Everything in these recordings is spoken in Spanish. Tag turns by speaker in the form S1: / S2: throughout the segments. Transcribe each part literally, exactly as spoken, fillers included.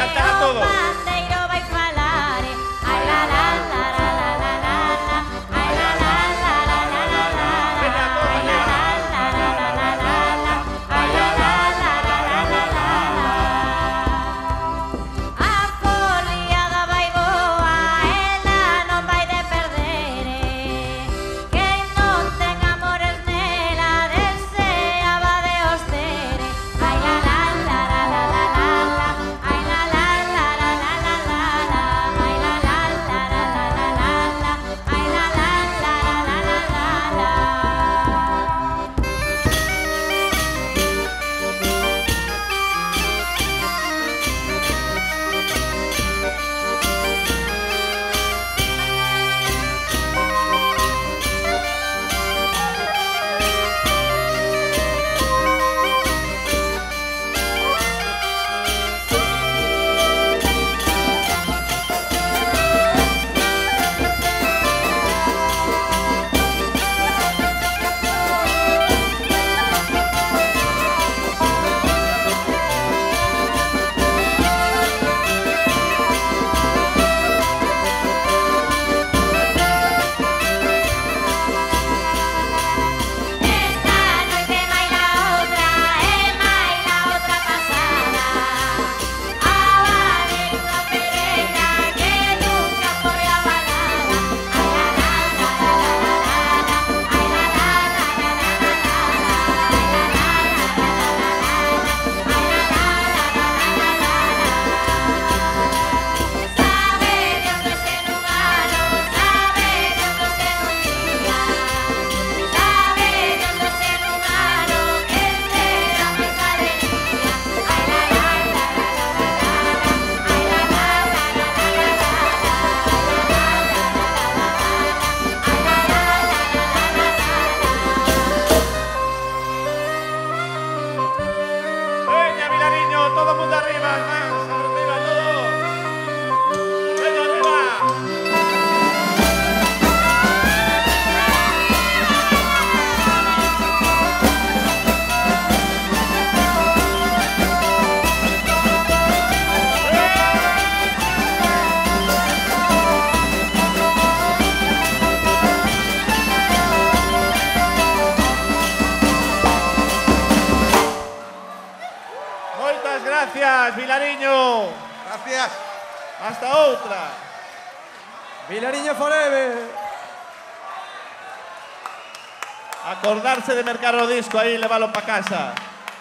S1: cantar a todos. Todo el mundo arriba, más arriba, todo. Venga, arriba. Moitas gracias, Vilariño.
S2: Gracias.
S1: Hasta outra.
S3: Vilariño forever.
S1: Acordarse de mercar o disco aí e leválo pa casa.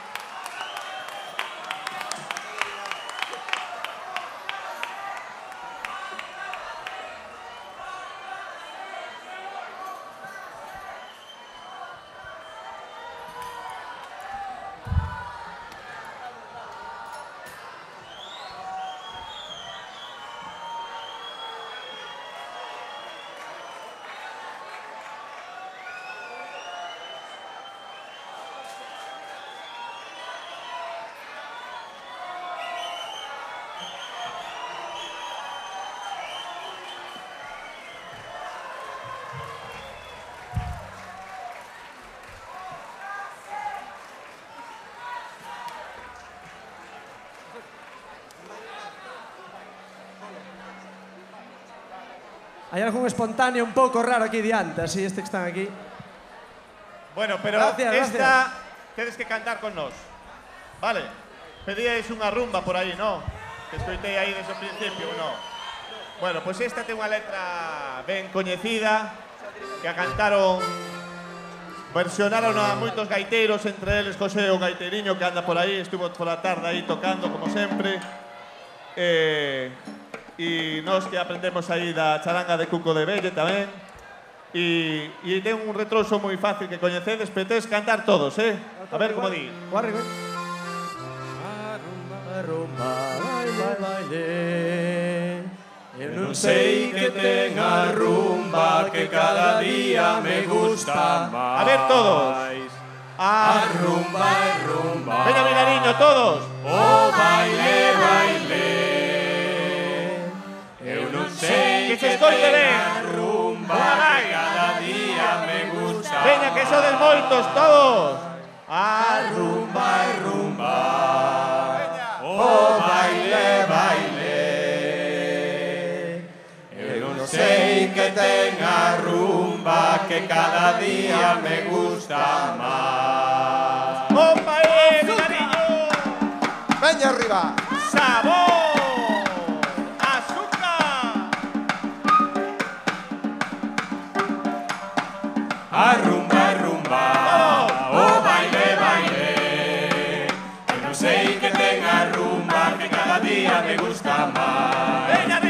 S3: Hai algún espontáneo un pouco raro aquí diante, así este que están aquí.
S1: Bueno, pero
S3: gracias,
S1: esta
S3: gracias.
S1: tedes que cantar con nós. Vale? Pedíais unha rumba por aí, non? Que escoitei aí desde o principio, non? Bueno, pois esta ten unha letra ben coñecida que a cantaron, versionaron a moitos gaiteiros, entre eles José o gaiteiriño que anda por aí, estuvo toda a tarde aí tocando como sempre. Eh, e nós que aprendemos aí da charanga de Cuco de Velle tamén. E, e ten un retroso moi fácil que coñecedes, pero tedes que cantar todos, eh? A ver como di.
S3: Guarre, guarre. Rumba, rumba, baile, baile. Eu non sei que ten a rumba que cada día me gusta máis.
S1: A ver todos.
S3: A rumba, rumba.
S1: Veña, Vilariño, todos.
S3: O baile, baile. Eu non sei
S1: que se escoite ben.
S3: A rumba que cada día me gusta.
S1: Veña, que sodes moitos, todos.
S3: A rumba, rumba. O baile, baile. sei que ten a rumba que cada día me gusta máis.
S1: ¡Opa, eh, Vigariño!
S2: Veña arriba.
S1: ¡Sabor! ¡Azúcar!
S3: A rumba, a rumba, o baile, baile. Eu non sei que ten a rumba que cada día me gusta máis.
S1: ¡Veña,